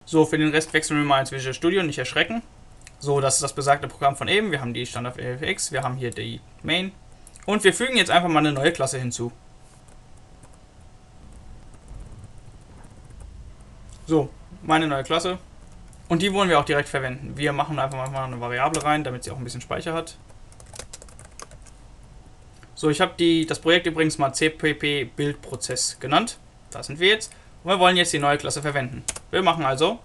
So, für den Rest wechseln wir mal ins Visual Studio, nicht erschrecken. So, das ist das besagte Programm von eben. Wir haben die Standard FX, wir haben hier die Main. Und wir fügen jetzt einfach mal eine neue Klasse hinzu. So, meine neue Klasse. Und die wollen wir auch direkt verwenden. Wir machen einfach mal eine Variable rein, damit sie auch ein bisschen Speicher hat. So, ich habe das Projekt übrigens mal CPP Bildprozess genannt. Da sind wir jetzt. Und wir wollen jetzt die neue Klasse verwenden. Wir machen also.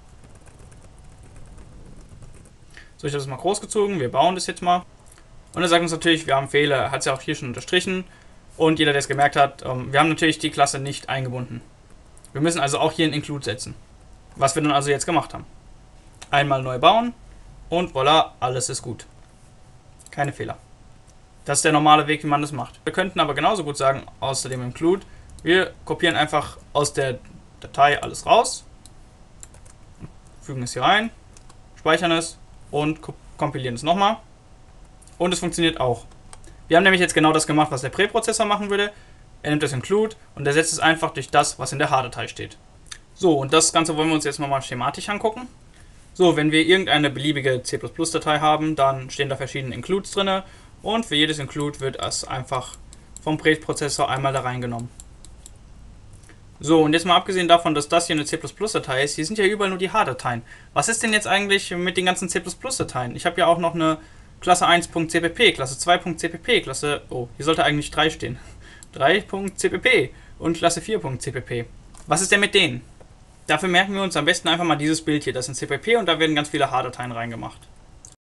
So, ich habe das mal groß gezogen. Wir bauen das jetzt mal. Und er sagt uns natürlich, wir haben Fehler. Hat es ja auch hier schon unterstrichen. Und jeder, der es gemerkt hat, wir haben natürlich die Klasse nicht eingebunden. Wir müssen also auch hier ein Include setzen. Was wir dann also jetzt gemacht haben. Einmal neu bauen. Und voilà, alles ist gut. Keine Fehler. Das ist der normale Weg, wie man das macht. Wir könnten aber genauso gut sagen, außer dem Include, wir kopieren einfach aus der Datei alles raus, fügen es hier rein, speichern es und kompilieren es nochmal. Und es funktioniert auch. Wir haben nämlich jetzt genau das gemacht, was der Präprozessor machen würde. Er nimmt das Include und ersetzt es einfach durch das, was in der H-Datei steht. So, und das Ganze wollen wir uns jetzt mal schematisch angucken. So, wenn wir irgendeine beliebige C++-Datei haben, dann stehen da verschiedene Includes drin. Und für jedes Include wird es einfach vom Präprozessor einmal da reingenommen. So, und jetzt mal abgesehen davon, dass das hier eine C++-Datei ist, hier sind ja überall nur die H-Dateien. Was ist denn jetzt eigentlich mit den ganzen C++-Dateien? Ich habe ja auch noch eine Klasse 1.cpp, Klasse 2.cpp, Klasse... Oh, hier sollte eigentlich 3 stehen. 3.cpp und Klasse 4.cpp. Was ist denn mit denen? Dafür merken wir uns am besten einfach mal dieses Bild hier. Das ist ein CPP und da werden ganz viele H-Dateien reingemacht.